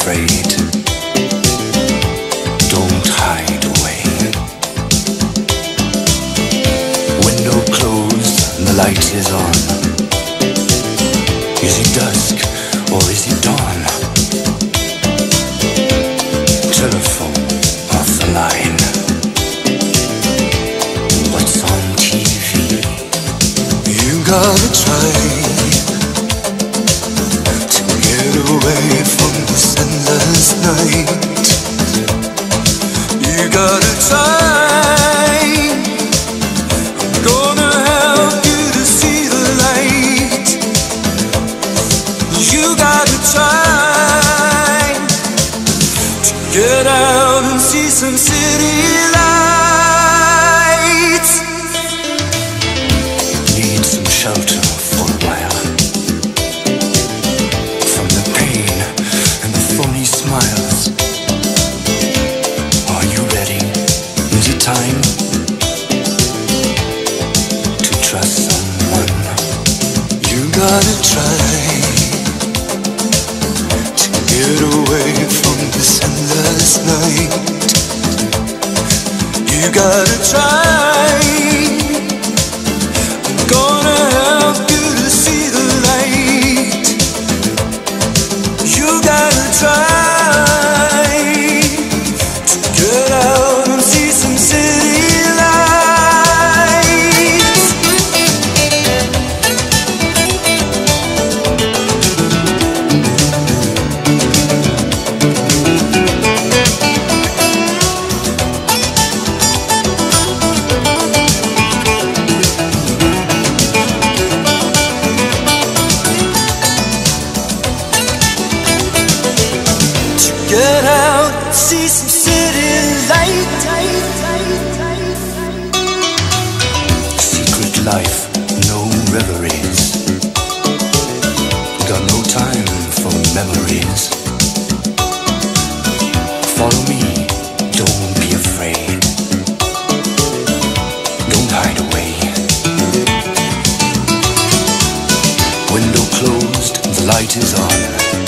afraid. Don't hide away. Window closed and the light is on. Is it dusk or is it dawn? Telephone off the line. What's on TV? You gotta try to get away from this endless night. You gotta try. I'm gonna help you to see the light. You gotta try to get out and see some city lights. Need some shelter for a while from the pain and the phony smiles. Are you ready? Is it time to trust someone? You gotta try to get away from this endless night. You gotta try. I'm gonna help you to see the light. You gotta try to get out and see some city lights. Get out, see some city light. Secret life, no reveries. Got no time for memories. Follow me, don't be afraid. Don't hide away. Window closed, the light is on.